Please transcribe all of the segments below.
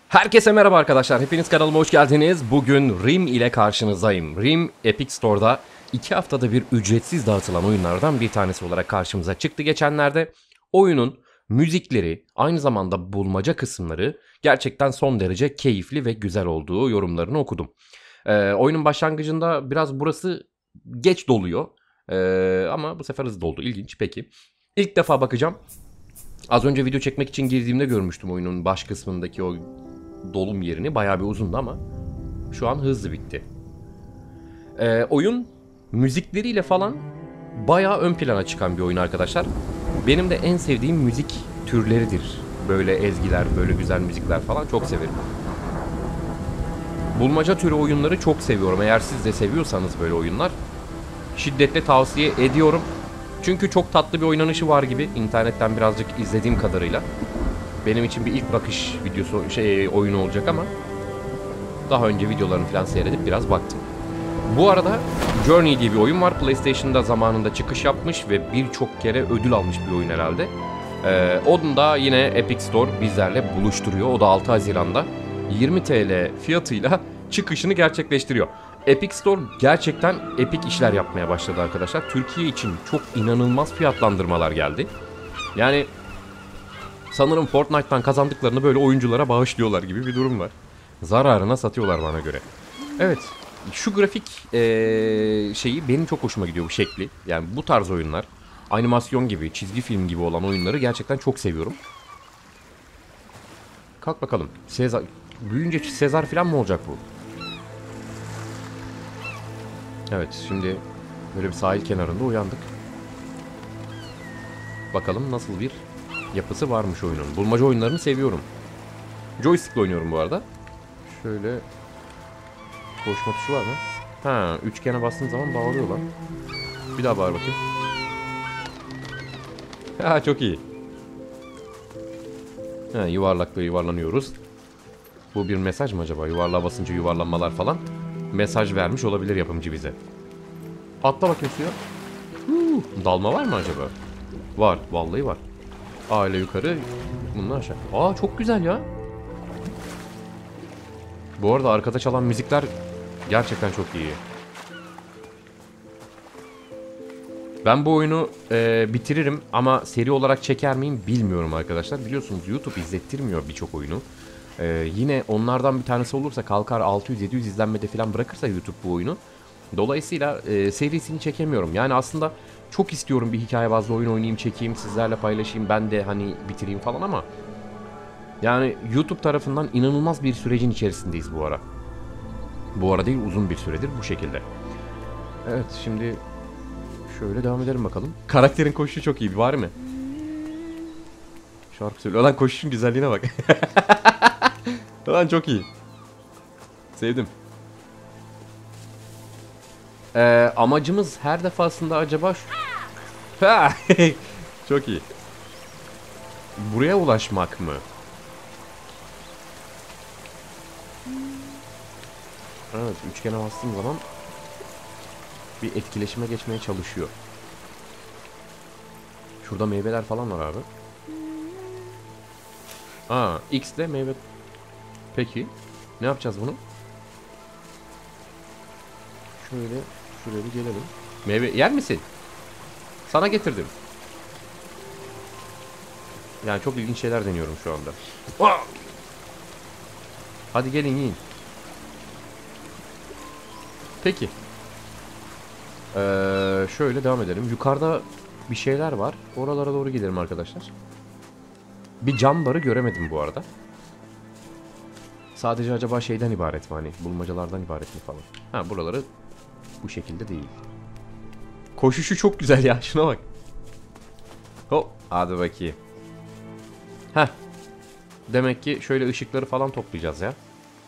Herkese merhaba arkadaşlar. Hepiniz kanalıma hoş geldiniz. Bugün Rim ile karşınızdayım. Rim Epic Store'da 2 haftada bir ücretsiz dağıtılan oyunlardan bir tanesi olarak karşımıza çıktı geçenlerde. Oyunun müzikleri, aynı zamanda bulmaca kısımları gerçekten son derece keyifli ve güzel olduğu yorumlarını okudum. Oyunun başlangıcında biraz burası geç doluyor. Ama bu sefer hızlı doldu. İlginç. Peki. İlk defa bakacağım. Az önce video çekmek için girdiğimde görmüştüm oyunun baş kısmındaki o dolum yerini. Bayağı bir uzundu ama şu an hızlı bitti. Oyun müzikleriyle falan bayağı ön plana çıkan bir oyun arkadaşlar. Benim de en sevdiğim müzik türleridir. Böyle ezgiler, böyle güzel müzikler falan çok severim. Bulmaca türü oyunları çok seviyorum. Eğer siz de seviyorsanız böyle oyunlar şiddetle tavsiye ediyorum. Çünkü çok tatlı bir oynanışı var gibi internetten birazcık izlediğim kadarıyla. Benim için bir ilk bakış videosu oyunu olacak ama daha önce videolarını falan seyredip biraz baktım. Bu arada Journey diye bir oyun var. PlayStation'da zamanında çıkış yapmış ve birçok kere ödül almış bir oyun herhalde. Onu da yine Epic Store bizlerle buluşturuyor. O da 6 Haziran'da 20 TL fiyatıyla çıkışını gerçekleştiriyor. Epic Store gerçekten epik işler yapmaya başladı arkadaşlar. Türkiye için çok inanılmaz fiyatlandırmalar geldi. Yani sanırım Fortnite'tan kazandıklarını böyle oyunculara bağışlıyorlar gibi bir durum var. Zararına satıyorlar bana göre. Evet, şu grafik şeyi benim çok hoşuma gidiyor, bu şekli. Yani bu tarz oyunlar, animasyon gibi, çizgi film gibi olan oyunları gerçekten çok seviyorum. Kalk bakalım. Sezar, büyüyünce Sezar falan mı olacak bu? Evet, şimdi böyle bir sahil kenarında uyandık. Bakalım nasıl bir yapısı varmış oyunun. Bulmaca oyunlarını seviyorum. Joystick'le oynuyorum bu arada. Şöyle koşma tuşu var mı? Ha, üçgene bastığın zaman bağırıyor lan. Bir daha bağır bakayım. Ha, çok iyi. Ha, yuvarlakla yuvarlanıyoruz. Bu bir mesaj mı acaba? Yuvarlığa basınca yuvarlanmalar falan. Mesaj vermiş olabilir yapımcı bize. Atla bakayım suya. Dalma var mı acaba? Var. Vallahi var. Aile yukarı. Bunlar aşağı. Aa, çok güzel ya. Bu arada arkada çalan müzikler gerçekten çok iyi. Ben bu oyunu bitiririm ama seri olarak çeker miyim bilmiyorum arkadaşlar. Biliyorsunuz YouTube izlettirmiyor birçok oyunu. Yine onlardan bir tanesi olursa kalkar 600-700 izlenmede falan bırakırsa YouTube bu oyunu. Dolayısıyla serisini çekemiyorum. Yani aslında çok istiyorum bir hikaye bazlı oyun oynayayım, çekeyim, sizlerle paylaşayım, ben de hani bitireyim falan ama yani YouTube tarafından inanılmaz bir sürecin içerisindeyiz bu ara. Bu ara değil, uzun bir süredir bu şekilde. Evet, şimdi şöyle devam edelim bakalım. Karakterin koşuşu çok iyi, var mı? Şarkı söylüyor. Lan koşuşun güzelliğine bak. Lan çok iyi. Sevdim. Amacımız her defasında acaba Ha! Çok iyi. Buraya ulaşmak mı? Evet, üçgene bastığım zaman bir etkileşime geçmeye çalışıyor. Şurada meyveler falan var abi. Aa, X ile meyve. Peki. Ne yapacağız bunu? Şöyle şuraya bir gelelim. Meyve yer misin? Sana getirdim. Yani çok ilginç şeyler deniyorum şu anda. Aa! Hadi gelin yiyin. Peki. Şöyle devam edelim. Yukarıda bir şeyler var. Oralara doğru gidelim arkadaşlar. Bir cam barı göremedim bu arada. Sadece acaba şeyden ibaret mi, hani bulmacalardan ibaret mi falan. Ha, buraları bu şekilde değil. Koşuşu çok güzel ya, şuna bak. Hop, hadi bakayım. Heh. Demek ki şöyle ışıkları falan toplayacağız ya.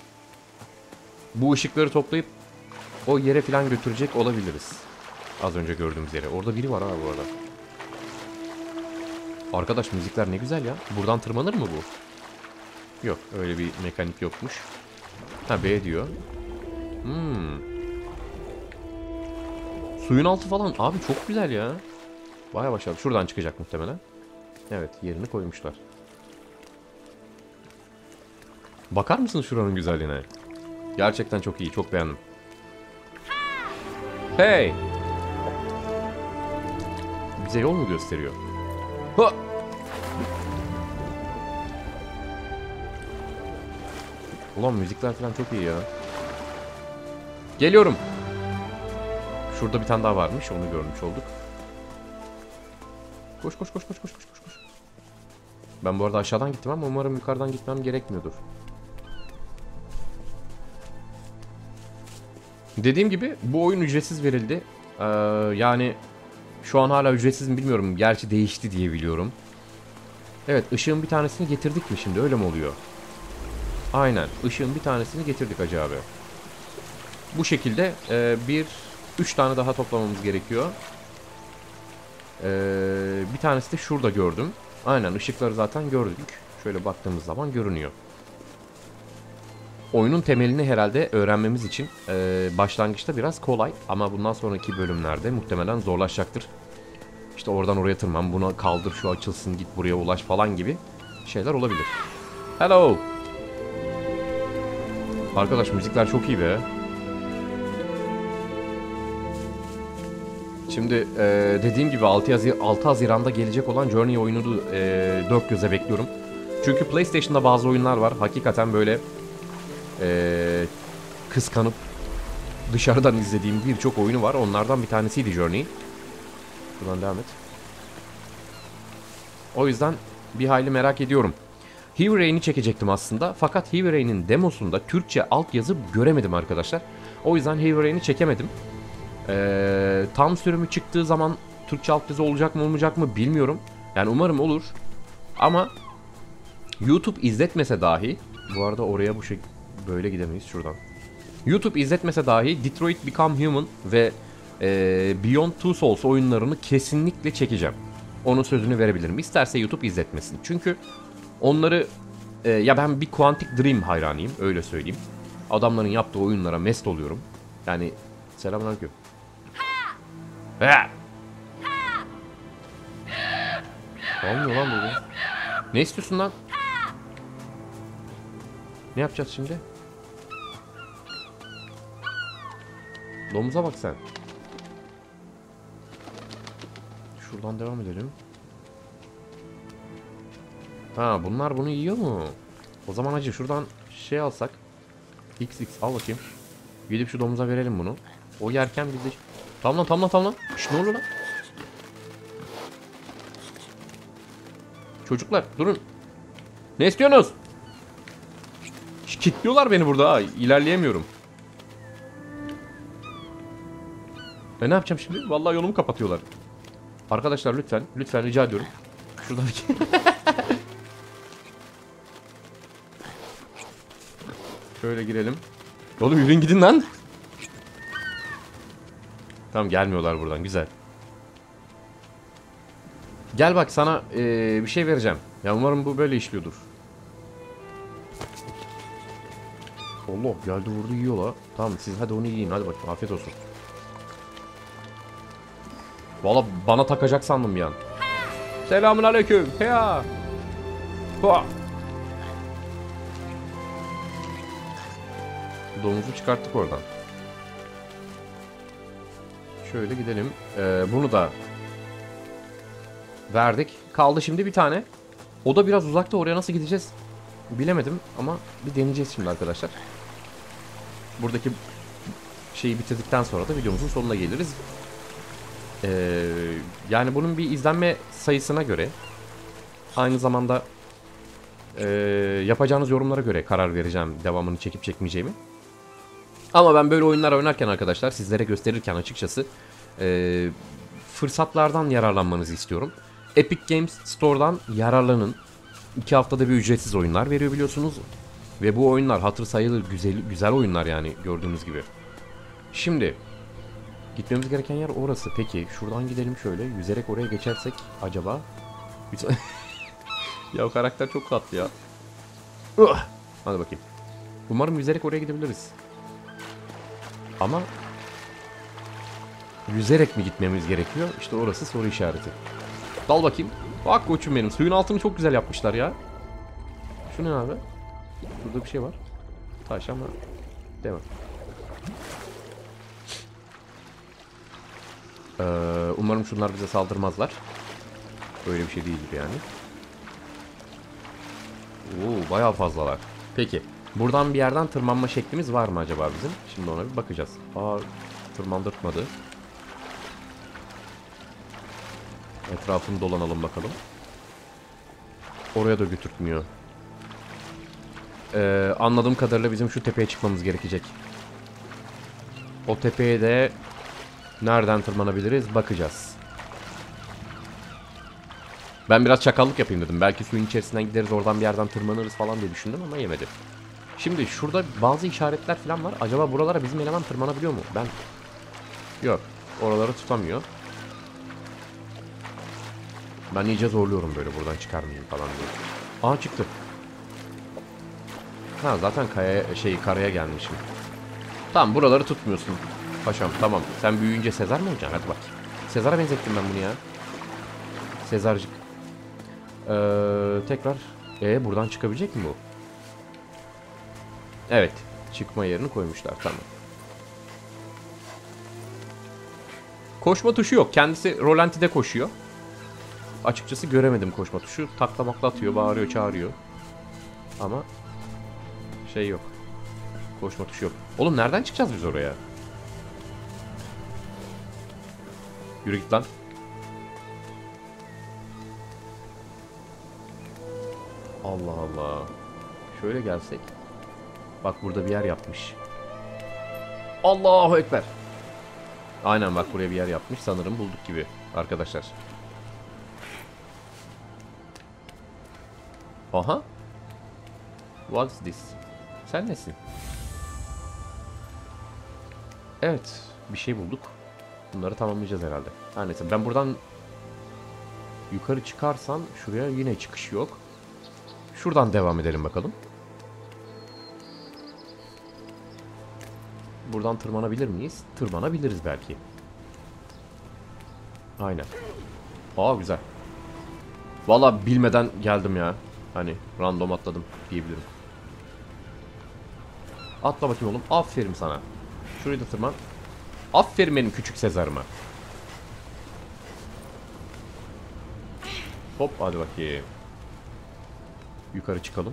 Bu ışıkları toplayıp o yere falan götürecek olabiliriz. Az önce gördüğümüz yere. Orada biri var ha bu arada. Arkadaş, müzikler ne güzel ya. Buradan tırmanır mı bu? Yok, öyle bir mekanik yokmuş. Ha, B diyor. Suyun altı falan abi çok güzel ya. Baya başarılı. Şuradan çıkacak muhtemelen. Evet, yerini koymuşlar. Bakar mısın şuranın güzelliğine? Gerçekten çok iyi. Çok beğendim. Hey! Bize yol mu gösteriyor? Ha! Ulan müzikler falan çok iyi ya. Geliyorum. Şurada bir tane daha varmış. Onu görmüş olduk. Koş koş koş koş koş koş koş. Ben bu arada aşağıdan gittim ama umarım yukarıdan gitmem gerekmiyordur. Dediğim gibi bu oyun ücretsiz verildi. Yani şu an hala ücretsiz mi bilmiyorum. Gerçi değişti diye biliyorum. Evet, ışığın bir tanesini getirdik mi şimdi? Öyle mi oluyor? Aynen. Işığın bir tanesini getirdik Hacı abi. Bu şekilde 3 tane daha toplamamız gerekiyor. Bir tanesi de şurada gördüm. Aynen, ışıkları zaten gördük. Şöyle baktığımız zaman görünüyor. Oyunun temelini herhalde öğrenmemiz için başlangıçta biraz kolay. Ama bundan sonraki bölümlerde muhtemelen zorlaşacaktır. İşte oradan oraya tırman, buna kaldır, şu açılsın, git buraya ulaş falan gibi şeyler olabilir. Hello! Arkadaş müzikler çok iyi be. Şimdi dediğim gibi 6 Haziran'da gelecek olan Journey oyununu dört göze bekliyorum. Çünkü PlayStation'da bazı oyunlar var. Hakikaten böyle kıskanıp dışarıdan izlediğim birçok oyunu var. Onlardan bir tanesiydi Journey. Buradan devam et. O yüzden bir hayli merak ediyorum. Heavy Rain'i çekecektim aslında. Fakat Heavy Rain'in demosunda Türkçe altyazı göremedim arkadaşlar. O yüzden Heavy Rain'i çekemedim. Tam sürümü çıktığı zaman Türkçe altyazı olacak mı olmayacak mı bilmiyorum. Yani umarım olur. Ama YouTube izletmese dahi, bu arada oraya bu şey böyle gidemeyiz şuradan. YouTube izletmese dahi Detroit Become Human ve Beyond Two Souls oyunlarını kesinlikle çekeceğim. Onun sözünü verebilirim. İsterse YouTube izletmesin. Çünkü onları ya ben bir Quantic Dream hayranıyım, öyle söyleyeyim. Adamların yaptığı oyunlara mest oluyorum. Yani selamünaleyküm. Olmuyor lan bu. Ne istiyorsun lan? Ne yapacağız şimdi? Domuza bak sen. Şuradan devam edelim. Ha, bunlar bunu yiyor mu? O zaman hacı şuradan şey alsak. XX al bakayım. Gidip şu domuza verelim bunu. O yerken biz de... Tamam lan. Şşt, ne oluyor lan? Çocuklar durun. Ne istiyorsunuz? Kilitliyorlar beni burada ha. İlerleyemiyorum. Ne yapacağım şimdi? Vallahi yolumu kapatıyorlar. Arkadaşlar lütfen rica ediyorum. Şuradan şöyle girelim. Oğlum yürüyün gidin lan. Tamam, gelmiyorlar buradan, güzel. Gel bak, sana bir şey vereceğim. Ya umarım bu böyle işliyordur. Allah, geldi vurdu, yiyor la. Tamam, siz hadi onu yiyin, hadi bakayım, afiyet olsun. Valla bana takacak sandım bir an. Selamünaleyküm. Heya. Hua. Domuzu çıkarttık oradan. Şöyle gidelim. Bunu da verdik. Kaldı şimdi bir tane. O da biraz uzakta, oraya nasıl gideceğiz bilemedim ama bir deneyeceğiz şimdi arkadaşlar. Buradaki şeyi bitirdikten sonra da videomuzun sonuna geliriz. Yani bunun bir izlenme sayısına göre, aynı zamanda yapacağınız yorumlara göre karar vereceğim devamını çekip çekmeyeceğimi. Ama ben böyle oyunlar oynarken arkadaşlar, sizlere gösterirken açıkçası fırsatlardan yararlanmanızı istiyorum. Epic Games Store'dan yararlanın. 2 haftada bir ücretsiz oyunlar veriyor biliyorsunuz. Ve bu oyunlar hatır sayılır güzel oyunlar yani, gördüğünüz gibi. Şimdi gitmemiz gereken yer orası. Peki şuradan gidelim şöyle. Yüzerek oraya geçersek acaba? Ya o karakter çok tatlı ya. Hadi bakayım. Umarım yüzerek oraya gidebiliriz. Ama yüzerek mi gitmemiz gerekiyor? İşte orası soru işareti. Dal bakayım. Bak koçum benim. Suyun altını çok güzel yapmışlar ya. Şu ne abi? Burada bir şey var. Taş ama devam. Umarım şunlar bize saldırmazlar. Böyle bir şey değildir yani. Oo, bayağı fazlalar. Peki. Buradan bir yerden tırmanma şeklimiz var mı acaba bizim? Şimdi ona bir bakacağız. Aa, tırmandırtmadı. Etrafını dolanalım bakalım. Oraya da götürtmüyor. Anladığım kadarıyla bizim şu tepeye çıkmamız gerekecek. O tepeye de nereden tırmanabiliriz bakacağız. Ben biraz çakallık yapayım dedim. Belki suyun içerisinden gideriz, oradan bir yerden tırmanırız falan diye düşündüm ama yemedi. Şimdi şurada bazı işaretler falan var. Acaba buralara bizim eleman tırmanabiliyor mu? Ben... Yok. Oraları tutamıyor. Ben iyice zorluyorum böyle, buradan çıkarmayayım falan diye. Aa, çıktı. Ha, zaten karaya gelmişim. Tamam, buraları tutmuyorsun. Paşam tamam. Sen büyüyünce Sezar mı olacaksın? Hadi bak. Sezar'a benzettim ben bunu ya. Sezarcık. Tekrar. Buradan çıkabilecek mi bu? Evet. Çıkma yerini koymuşlar. Tamam. Koşma tuşu yok. Kendisi rolantide koşuyor. Açıkçası göremedim koşma tuşu. Taklamakla atıyor, bağırıyor, çağırıyor. Ama şey yok. Koşma tuşu yok. Oğlum nereden çıkacağız biz oraya? Yürü git lan. Allah Allah. Şöyle gelsek. Bak burada bir yer yapmış. Allahu Ekber. Aynen bak, buraya bir yer yapmış. Sanırım bulduk gibi arkadaşlar. Aha. What's this? Sen nesin? Evet. Bir şey bulduk. Bunları tamamlayacağız herhalde. Her neyse, ben buradan yukarı çıkarsam şuraya yine çıkış yok. Şuradan devam edelim bakalım. Buradan tırmanabilir miyiz? Tırmanabiliriz belki. Aynen. Aa, güzel. Vallahi bilmeden geldim ya. Hani random atladım diyebilirim. Atla bakayım oğlum. Aferin sana. Şurayı da tırman. Aferin benim küçük Sezar'ıma. Hop, hadi bakayım. Yukarı çıkalım.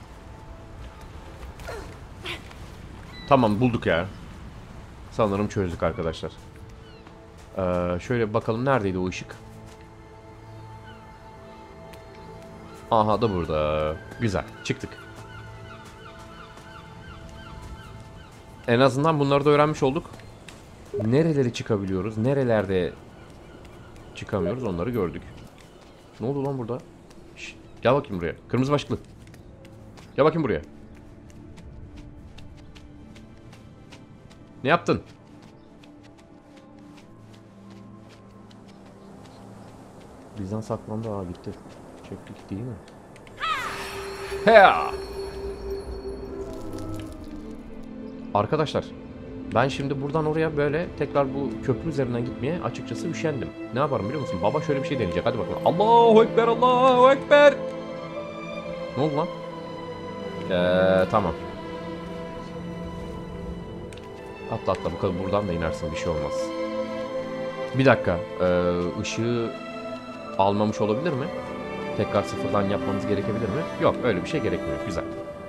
Tamam, bulduk ya. Sanırım çözdük arkadaşlar. Şöyle bakalım, neredeydi o ışık? Aha da burada. Güzel, çıktık. En azından bunları da öğrenmiş olduk. Nereleri çıkabiliyoruz, nerelerde çıkamıyoruz, onları gördük. Ne oldu lan burada? Şişt, gel bakayım buraya. Kırmızı başlıklı. Gel bakayım buraya. Ne yaptın? Bizden saklandı. Aa, gitti. Çektik değil mi? Hea! Arkadaşlar, ben şimdi buradan oraya böyle tekrar bu köprü üzerinden gitmeye açıkçası üşendim. Ne yaparım biliyor musun? Baba şöyle bir şey deneyecek. Hadi bakalım. Allahu Ekber, Allahu Ekber. Ne oldu lan? Tamam. Atla atla bakalım, buradan da inersin, bir şey olmaz. Bir dakika. Işığı almamış olabilir mi? Tekrar sıfırdan yapmamız gerekebilir mi? Yok, öyle bir şey gerekmiyor. Güzel.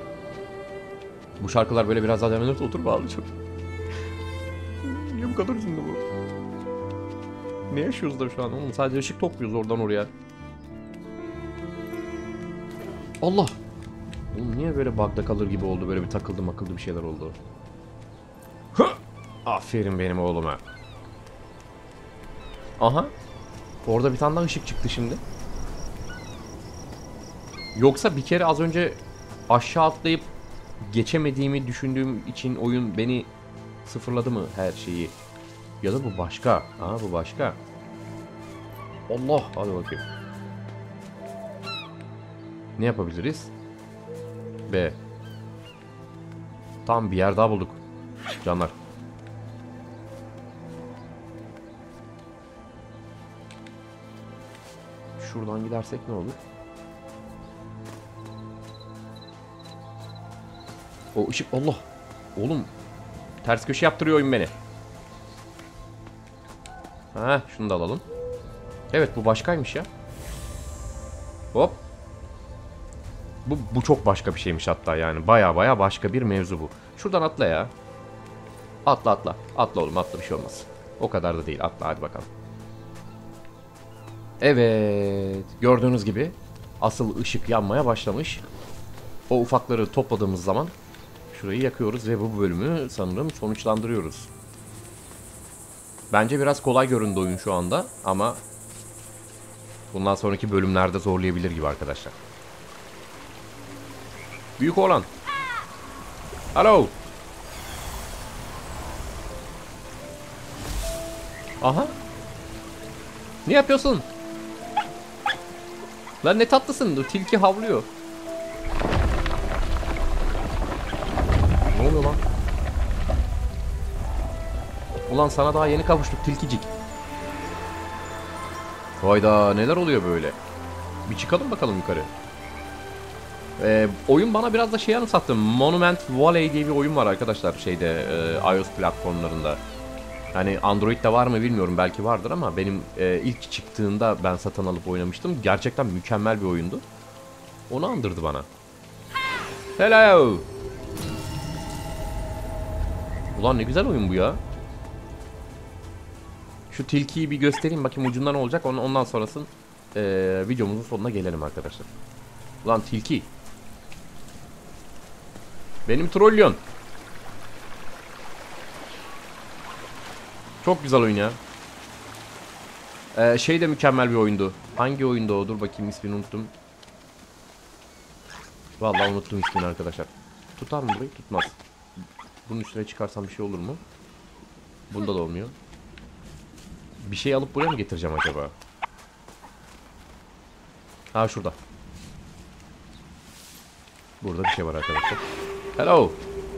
Bu şarkılar böyle biraz daha devam ederse oturup ağlayacağım. Niye bu kadar üzüldü bu? Ne yaşıyoruz da şu an oğlum? Sadece ışık topluyoruz oradan oraya. Allah! Oğlum niye böyle bug'da kalır gibi oldu? Böyle bir takıldı bir şeyler oldu. Hı! Aferin benim oğluma. Aha! Orada bir tane daha ışık çıktı şimdi. Yoksa bir kere az önce aşağı atlayıp geçemediğimi düşündüğüm için oyun beni sıfırladı mı her şeyi? Ya da bu başka. Aa, bu başka. Allah! Hadi bakayım. Ne yapabiliriz? B. Tam bir yer daha bulduk. Canlar. Şuradan gidersek ne olur? O ışık Allah. Oğlum ters köşe yaptırıyor oyun beni. Ha, şunu da alalım. Evet, bu başkaymış ya. Hop. Bu çok başka bir şeymiş hatta yani. Baya başka bir mevzu bu. Şuradan atla ya. Atla atla. Atla oğlum, atla, bir şey olmaz. O kadar da değil. Atla hadi bakalım. Evet. Gördüğünüz gibi asıl ışık yanmaya başlamış. O ufakları topladığımız zaman şurayı yakıyoruz ve bu bölümü sanırım sonuçlandırıyoruz. Bence biraz kolay göründü oyun şu anda ama bundan sonraki bölümlerde zorlayabilir gibi arkadaşlar. Büyük oğlan. Alo. Aha. Ne yapıyorsun? Lan ne tatlısın. Tilki havlıyor. Ne oluyor lan? Ulan sana daha yeni kavuştuk tilkicik. Hayda, neler oluyor böyle? Bir çıkalım bakalım yukarı. Oyun bana biraz da şey anımsattı. Monument Valley diye bir oyun var arkadaşlar şeyde iOS platformlarında. Hani Android'de var mı bilmiyorum, belki vardır ama benim ilk çıktığında ben satın alıp oynamıştım. Gerçekten mükemmel bir oyundu. Onu andırdı bana. Hello. Ulan ne güzel oyun bu ya. Şu tilkiyi bir göstereyim bakayım ucundan olacak. Ondan sonrasın videomuzun sonuna gelelim arkadaşlar. Ulan tilki. Benim trollyon. Çok güzel oyun ya. Şey de mükemmel bir oyundu. Hangi oyundu o? Dur bakayım, ismini unuttum. Vallahi unuttum ismini arkadaşlar. Tutar mı burayı? Tutmaz. Bunun üstüne çıkarsam bir şey olur mu? Bunda da olmuyor. Bir şey alıp buraya mı getireceğim acaba? Ha, şurada. Burada bir şey var arkadaşlar. Hello.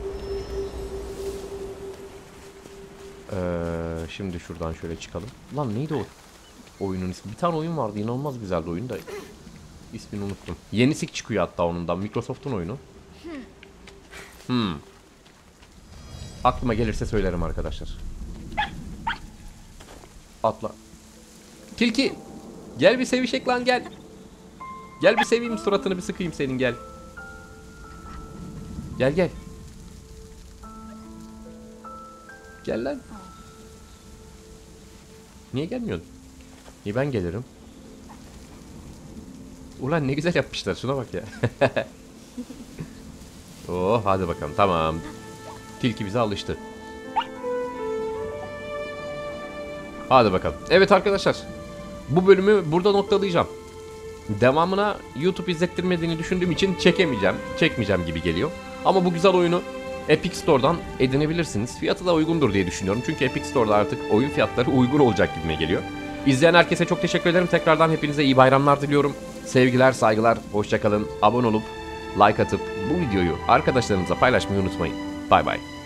Şimdi şuradan şöyle çıkalım. Lan neydi o oyunun ismi? Bir tane oyun vardı. İnanılmaz güzeldi oyun da. İsmini unuttum. Yenisi çıkıyor hatta onundan. Microsoft'un oyunu. Aklıma gelirse söylerim arkadaşlar. Atla. Tilki. Gel bir sevişek lan, gel. Gel bir seveyim, suratını bir sıkayım senin, gel. Gel gel. Gel lan. Niye gelmiyorsun? Niye ben gelirim? Ulan ne güzel yapmışlar, şuna bak ya. Oh, hadi bakalım, tamam. Tilki bize alıştı. Hadi bakalım. Evet arkadaşlar, bu bölümü burada noktalayacağım. Devamına YouTube izlettirmediğini düşündüğüm için çekmeyeceğim gibi geliyor. Ama bu güzel oyunu Epic Store'dan edinebilirsiniz. Fiyatı da uygundur diye düşünüyorum. Çünkü Epic Store'da artık oyun fiyatları uygun olacak gibime geliyor. İzleyen herkese çok teşekkür ederim. Tekrardan hepinize iyi bayramlar diliyorum. Sevgiler, saygılar, hoşça kalın. Abone olup like atıp bu videoyu arkadaşlarınızla paylaşmayı unutmayın. Bay bay.